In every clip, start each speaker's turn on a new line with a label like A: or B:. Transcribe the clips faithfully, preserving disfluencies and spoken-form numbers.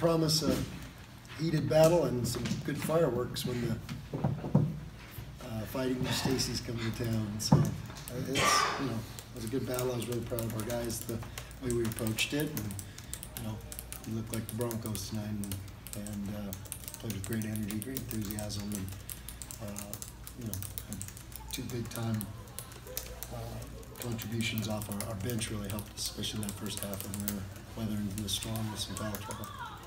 A: promise a heated battle and some good fireworks when the uh, Fighting Stacy's coming to town. So uh, it's, you know, it was a good battle. I was really proud of our guys, the way we approached it. And, you know, we looked like the Broncos tonight and, and uh, played with great energy, great enthusiasm, and, uh, you know, had two big-time uh, contributions off our, our bench really helped us, especially in that first half when we were weathering the storm with some foul trouble.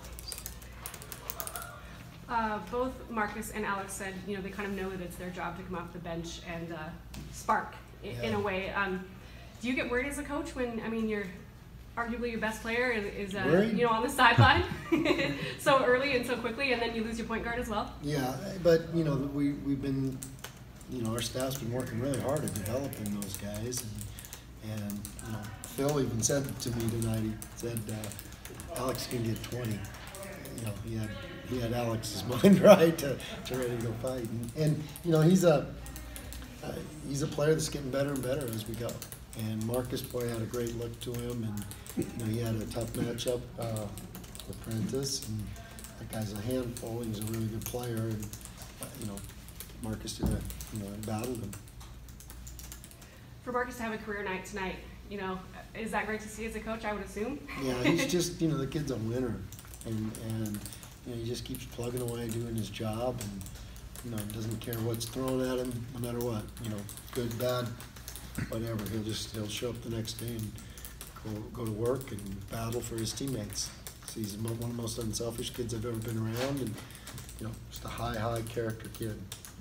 B: Uh, both Marcus and Alex said, you know, they kind of know that it's their job to come off the bench and uh, spark in,
A: Yeah.
B: in a way. Um, do you get worried as a coach when, I mean, you're arguably your best player is, is uh, you know, on the sideline so early and so quickly, and then you lose your point guard as well?
A: Yeah, but, you know, we, we've been, you know, our staff's been working really hard at developing those guys. And, and you know, Phil even said to me tonight, he said, uh, Alex can get twenty. You know, he had he had Alex's mind right to, to ready to go fight. And, and you know, he's a uh, he's a player that's getting better and better as we go. And Marcus, boy, had a great look to him, and you know, he had a tough matchup uh, with Prentice, and that guy's a handful. He's a really good player, and uh, you know, Marcus did a you know battled him.
B: For Marcus to have a career night tonight, you know, is that great to see as a coach? I would assume.
A: Yeah, he's just you know the kid's a winner. And, and you know, he just keeps plugging away, doing his job, and you know, doesn't care what's thrown at him, no matter what. You know, good, bad, whatever. He'll just he'll show up the next day and go go to work and battle for his teammates. So he's one of the most unselfish kids I've ever been around, and you know, just a high, high character kid.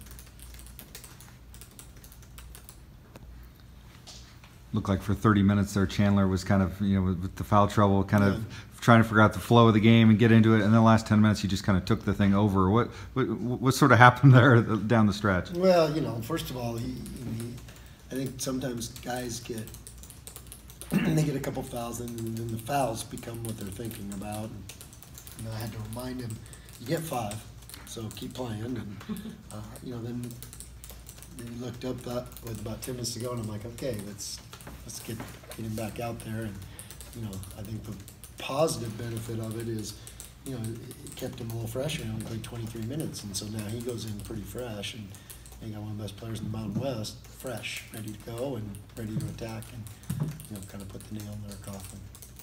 C: Looked like for thirty minutes there, Chandler was kind of, you know, with, with the foul trouble, kind
A: Yeah.
C: of trying to figure out the flow of the game and get into it. And then the last ten minutes, he just kind of took the thing over. What what, what sort of happened there down the stretch?
A: Well, you know, first of all, he, he I think sometimes guys get they get a couple fouls, and then the fouls become what they're thinking about. And, you know, I had to remind him, you get five, so keep playing. And uh, you know, then, then he looked up that with about ten minutes to go, and I'm like, okay, let's let's get get him back out there. And you know, I think the positive benefit of it is, you know, it kept him a little fresher. He only played twenty-three minutes, and so now he goes in pretty fresh, and he got one of the best players in the Mountain West, fresh, ready to go and ready to attack, and you know, kind of put the nail in their coffin.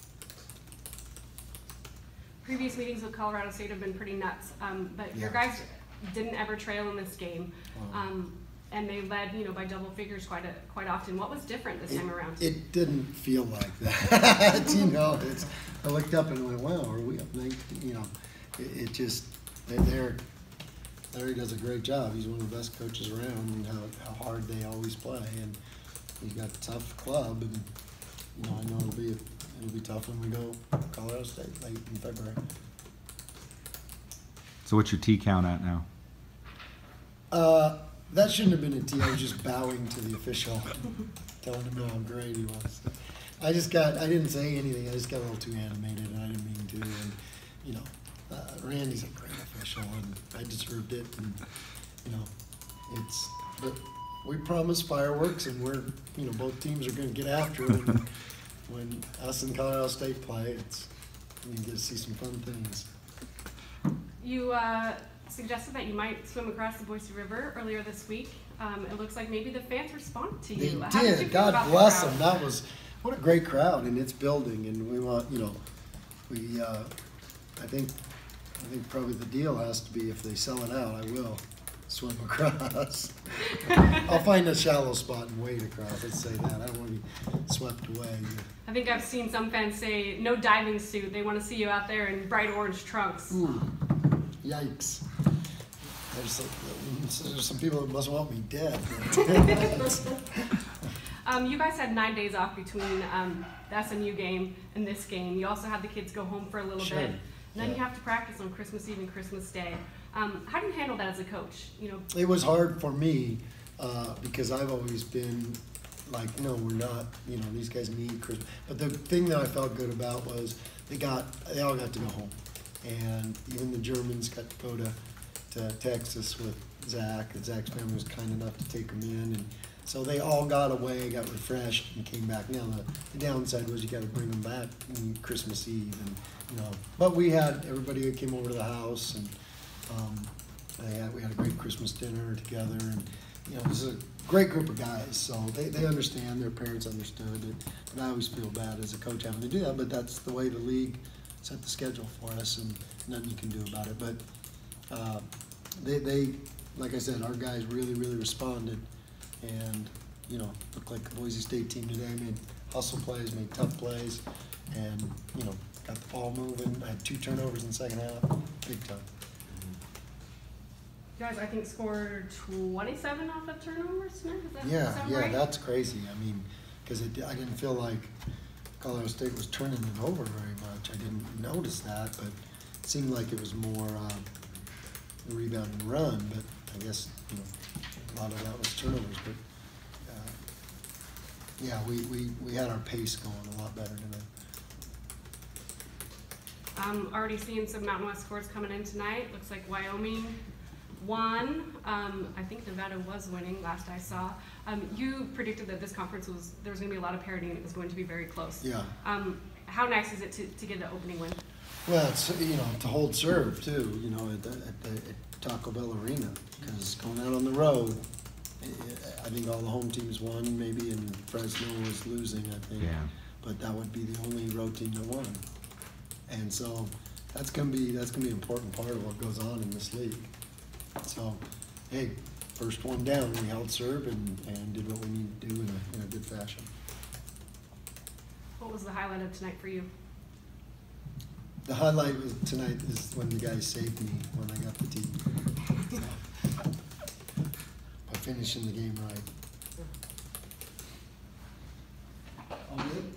B: Previous meetings with Colorado State have been pretty nuts, um, but
A: Yeah.
B: your guys didn't ever trail in this game,
A: Wow.
B: um, and they led, you know, by double figures quite a, quite often. What was different this
A: It,
B: time around?
A: it didn't feel like that. You know, it's, I looked up and went, wow, are we up nineteen? You know, it, it just, they, they're, Larry does a great job. He's one of the best coaches around, and how, how hard they always play. And he's got a tough club, and you know, I know it'll be it'll be tough when we go Colorado State late in February.
C: So what's your T count at now?
A: Uh, that shouldn't have been a T. I was just bowing to the official, telling him how great he was. I just got, I didn't say anything. I just got a little too animated, and I didn't mean to. And you know, uh, Randy's a great official, and I deserved it. And you know, it's, but we promised fireworks, and we're, you know, both teams are going to get after it. And when us and Colorado State play, it's, you get to see some fun things.
B: You uh, suggested that you might swim across the Boise River earlier this week. Um, it looks like maybe the fans responded to
A: They
B: you. How did you
A: did.
B: feel
A: God
B: about the
A: bless
B: crowd?
A: them. That was, what a great crowd, and it's building. And we want, you know, we. Uh, I think, I think probably the deal has to be, if they sell it out, I will swim across. I'll find a shallow spot and wade across. Let's say that. I don't want to be swept away.
B: I think I've seen some fans say no diving suit. They want to see you out there in bright orange trunks.
A: Ooh, yikes. There's some, there's some people that must want me dead.
B: Um, you guys had nine days off between um, the S M U game and this game. You also had the kids go home for a little
A: Sure.
B: bit. And then
A: Yeah.
B: you have to practice on Christmas Eve and Christmas Day. Um, how do you handle that as a coach? You know,
A: It was hard for me uh, because I've always been like, no, we're not. You know, these guys need Christmas. But the thing that I felt good about was they got, they all got to go home, and even the Germans got to go to, to Texas with Zach. And Zach's family was kind enough to take them in, and So they all got away, got refreshed, and came back. Now the, the downside was you got to bring them back on Christmas Eve, and you know. But we had everybody that came over to the house, and um, they had, we had a great Christmas dinner together, and you know, it was a great group of guys. So they, they understand. Their parents understood it, and I always feel bad as a coach having to do that. But that's the way the league set the schedule for us, and nothing you can do about it. But uh, they, they, like I said, our guys really, really responded. And, you know, looked like the Boise State team today, made hustle plays, made tough plays, and, you know, got the ball moving. I had two turnovers in the second half, big time.
B: You guys, I think, scored twenty-seven off of turnovers tonight. Is that
A: Yeah,
B: sound
A: yeah,
B: right?
A: that's crazy. I mean, because I didn't feel like Colorado State was turning it over very much. I didn't notice that, but it seemed like it was more um, the rebound and run, but I guess, you know, a lot of that was turnovers, but uh, yeah, we, we, we had our pace going a lot better tonight.
B: Um, already seeing some Mountain West scores coming in tonight. Looks like Wyoming won. Um, I think Nevada was winning last I saw. Um, you predicted that this conference was, there was going to be a lot of parity and it was going to be very close.
A: Yeah.
B: Um, how nice is it to, to get an opening win?
A: Well, it's, you know, to hold serve too, you know, at, the, at, the, at Taco Bell Arena, because going out on the road, I think all the home teams won, maybe, and Fresno was losing, I think.
C: Yeah.
A: But that would be the only road team that won. And so that's gonna be that's gonna be an important part of what goes on in this league. So, hey, first one down, we held serve and, and did what we need to do in a, in a good fashion.
B: What was the highlight of tonight for you?
A: The highlight was tonight is when the guy saved me when I got the tee. So, by finishing the game right.
D: All good?